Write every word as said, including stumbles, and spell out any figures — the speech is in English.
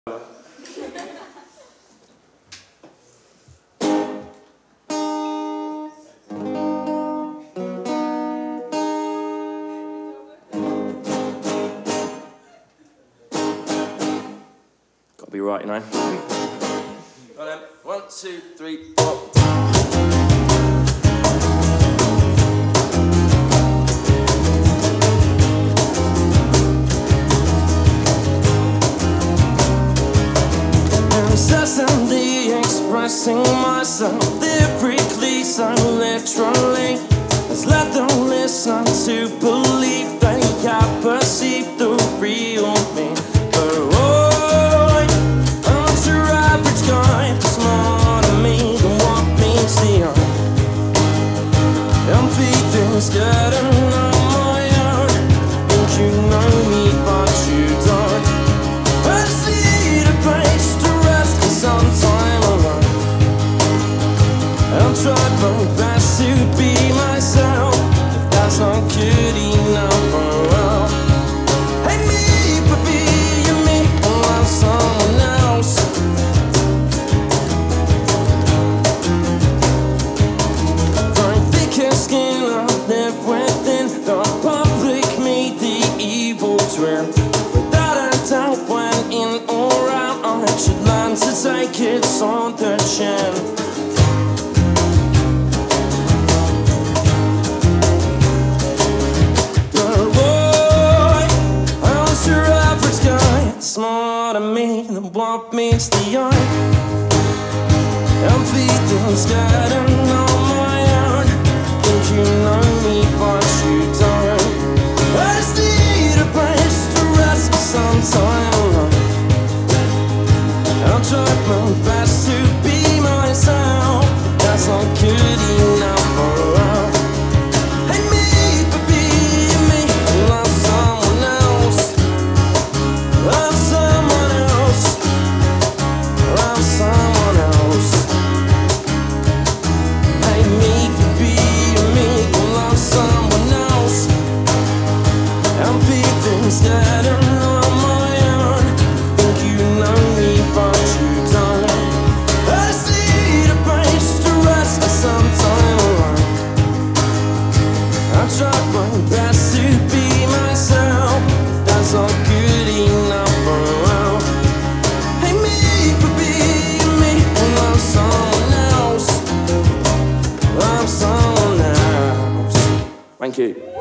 Gotta be right, you know. Right then, one, two, three, four. Incessantly expressing myself lyrically, so literally. Let's let them listen to believe they can perceive the real me. But oh, I'm not your average guy, smarter me than what meets the eye. I'm feeling scared and on my own. Think you know me, but you don't. I just need a place to rest and some time alone. I'll try my best to be myself. If that's not good enough, oh well. Hate me for being me and love someone else. Very thick skin, I live within the public me, the evil twin. Without a doubt, when in or out, I should learn to take it on the chin. Smarter me than what meets the eye. I'm feeling scared and on my own. Think you know me, but you don't. I just need a place to rest for some time alone. I'll try my best to be myself. That's not good enough for us. Hate me for being me and love someone else. Love someone else. Love someone else. Hate me for being me and love someone else. I'm feeling scared and on my own. Think you know me, but you don't. I just need a place to rest for some time alone. I tried my best to be myself. That's not good enough for a while. Hate me for being me and love someone else. Love someone else. Thank you.